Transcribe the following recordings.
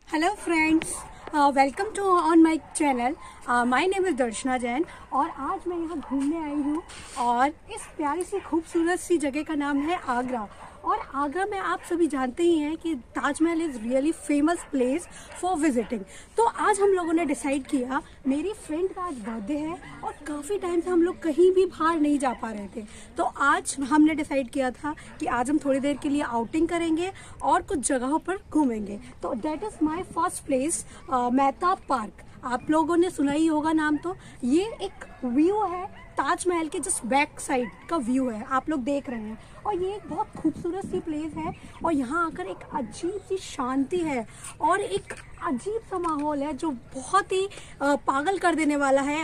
Hello friends, welcome to on my channel. My name is Darshana Jain और आज मैं यहाँ घूमने आई हूँ और इस प्यारी सी खूबसूरत सी जगह का नाम है आगरा। और आगरा में आप सभी जानते ही हैं कि Taj Mahal is really famous place for visiting. तो आज हम लोगों ने डिसाइड किया, मेरी फ्रेंड का आज बर्थडे है और काफ़ी टाइम से हम लोग कहीं भी बाहर नहीं जा पा रहे थे। तो आज हमने डिसाइड किया था कि आज हम थोड़ी देर के लिए आउटिंग करेंगे और कुछ जगहों पर घूमेंगे। तो that is my first place, Mehtab park. आप लोगों ने सुना ही होगा नाम। तो ये एक व्यू है, ताजमहल के जस्ट बैक साइड का व्यू है, आप लोग देख रहे हैं। और ये एक बहुत खूबसूरत सी प्लेस है और यहाँ आकर एक अजीब सी शांति है और एक अजीब सा माहौल है जो बहुत ही पागल कर देने वाला है।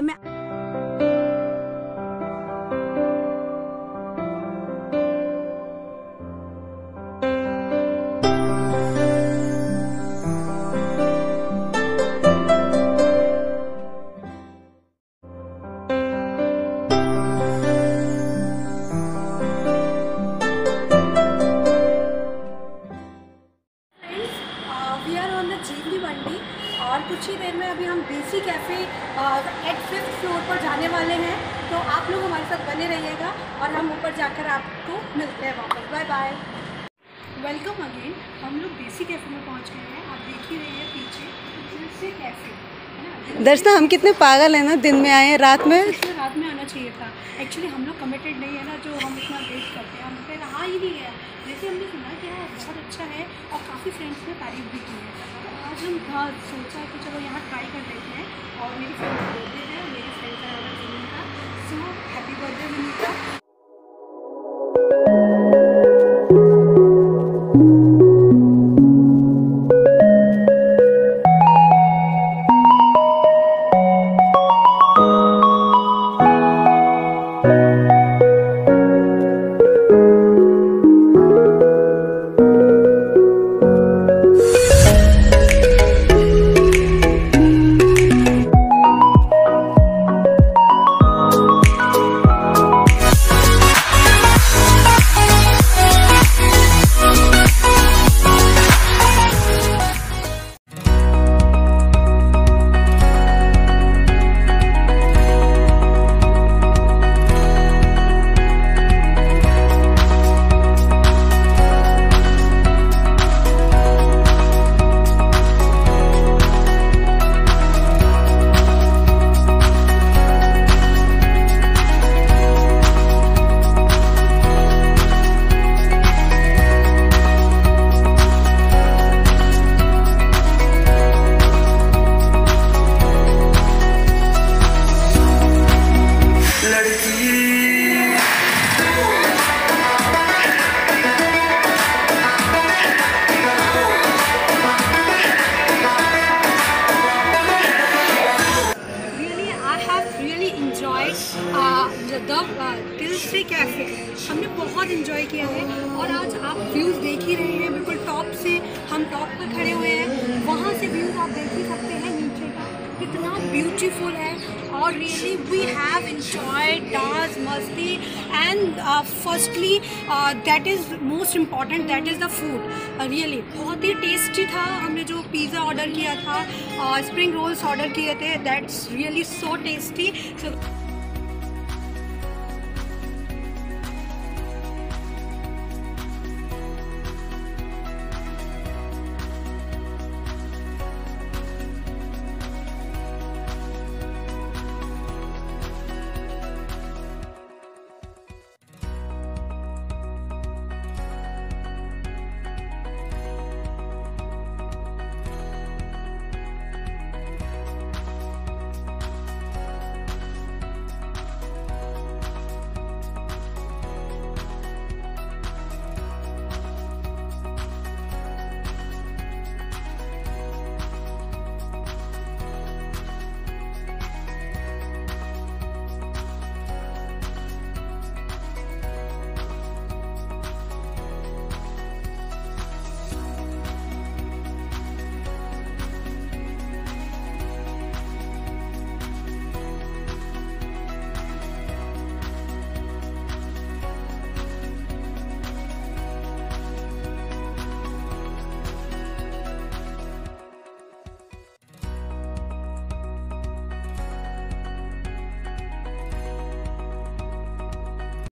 और कुछ ही देर में अभी हम देसी कैफ़े एट 5th फ्लोर पर जाने वाले हैं। तो आप लोग हमारे साथ बने रहिएगा और हम ऊपर जाकर आपको मिलते हैं वापस। Bye bye, welcome again. हम लोग देसी कैफ़े में पहुंच गए हैं। आप देख ही रहे हैं पीछे देसी कैफ़े है ना। दर्शना, हम कितने पागल हैं ना, दिन में आए हैं, रात में आना चाहिए था। एक्चुअली हम लोग कमिटेड नहीं है ना, जो हम इतना वेट करते हैं, हम पे रहा ही नहीं है। जैसे हमने सुना कि हाँ बहुत अच्छा है और काफ़ी फ्रेंड्स ने तारीफ भी की है। तो आज हम सोचा कि चलो यहाँ ट्राई कर लेते हैं। और मेरी फ्रेंड का बर्थडे है, मेरी फ्रेंड का नाम है Vinita. So happy birthday Vinita. Dilse cafe हमने बहुत इन्जॉय किया है। और आज आप व्यूज़ देख ही रहे हैं, बिल्कुल टॉप से हम टॉप पर खड़े हुए हैं। वहाँ से व्यूज़ आप देख ही सकते हैं नीचे का, कितना ब्यूटीफुल है। और really we have enjoyed dance मस्ती and firstly that is most important, that is the food. Really बहुत ही टेस्टी था। हमने जो पिज़्ज़ा ऑर्डर किया था, स्प्रिंग रोल्स ऑर्डर किए थे, that's really so tasty. So